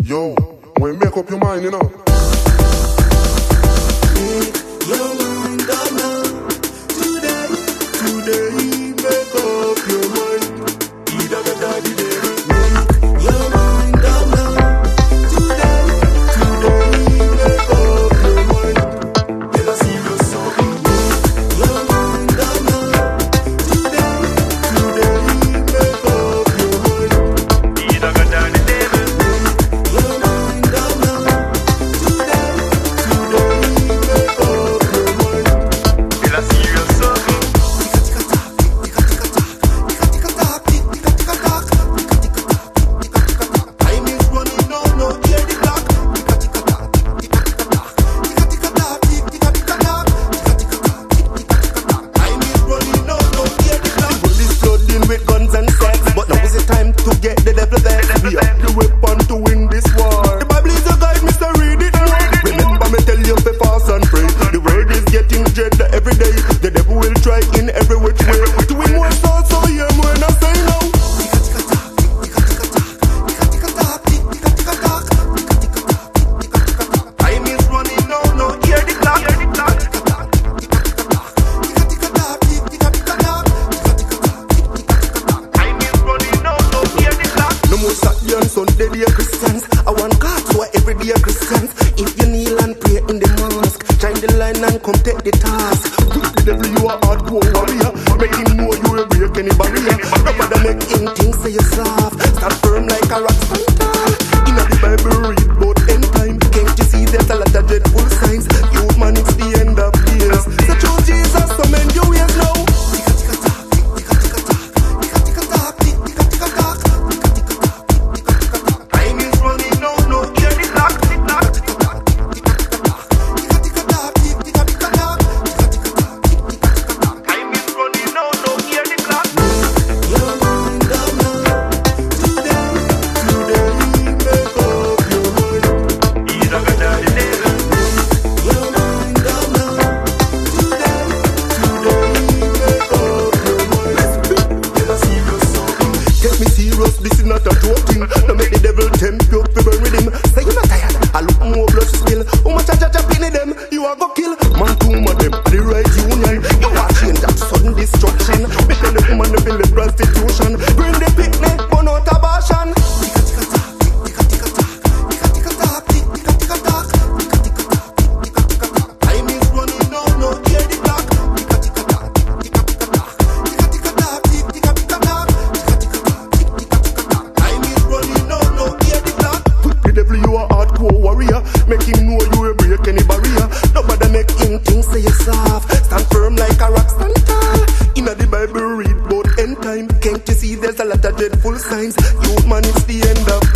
Yo, when you make up your mind, you know. Make your mind up now. Today, make up your mind. Either the daddy day. Make your mind up now. Today, make up your mind. Never serious something. Make your mind up now. Today, make up your mind. Either the daddy day. Make your mind up now. Today, make up your mind. Never serious something. Time is running out, no hear the clock. Time is running out, no hear the clock. The world is flooding with guns and sex, but now is the time to get the devil there. We have the weapon to win this war. The Bible is a guide, Mr. Read it more. Remember me tell you to fast and pray. The world is getting dread every day. The devil will try in every which way to win more souls, so hear more and I say no. Time is running out, no hear the clock. Time is running out, no hear the clock. No more Saturday and Sunday, dear Christians. I want God to everyday Christians. If you kneel and pray in the mosque, join the line and come take the task. With the devil you are hardcore warrior. Make him know you will break any barrier. Nobody make him think say you soft. Stand firm like a rock stand tall. In the Bible read about end time. Can't you see there's a lot of dreadful signs? Youth man, it's the end of years. So choose Jesus, so mend your ways now. Time is running out, no hear the clock. Time is running out, no hear the clock. Your mind up now. Today, make up your mind. Either the daddy day. Your mind up now. Today, make up your mind. Never serious something. Get me serious, this is not a joking. Don't make the devil tempt you to burn with him. Say you're not tired, I look more blood spill. How much a pin in them, you are go kill. Man, two of them, are the right union. You are change that sudden destruction. Make the woman to build the prostitution. Bring the picnic, burn out abortion. Time is running out, no hear the clock. Time is running out, no hear the clock. With the devil you are hardcore warrior. Make him know you will break any barrier. Nobody make him think say you soft. Stand firm like a rock stand tall. In the Bible read about end time. Can't you see there's a lot of dreadful signs? Youth man, it's the end of